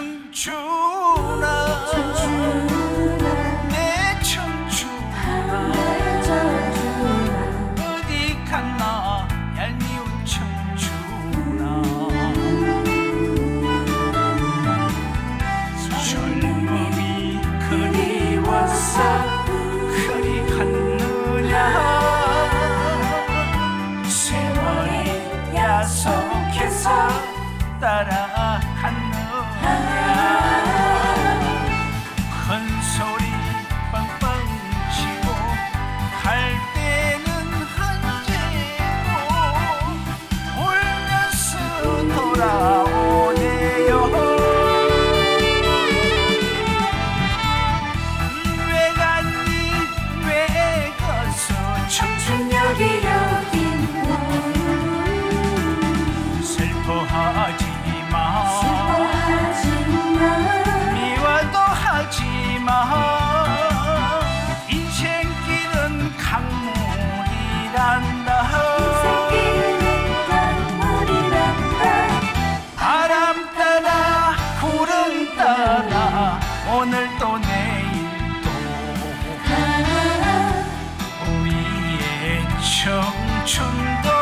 청춘아 내 청춘아 어디 갔나 얄미운 청춘아 젊음이 그리워서 그리 갔느냐 세월이 야속해서 따라갔느냐 큰 소리 빵빵 치고 갈 때는 한재고 울면서 돌아오네요. 왜 갔니 왜 가서 청춘역이 여긴다. 슬퍼하지 미워도 하지마. 인생길은 강물이란다. 바람 따라 구름 따라 오늘도 내일도 우리의 청춘도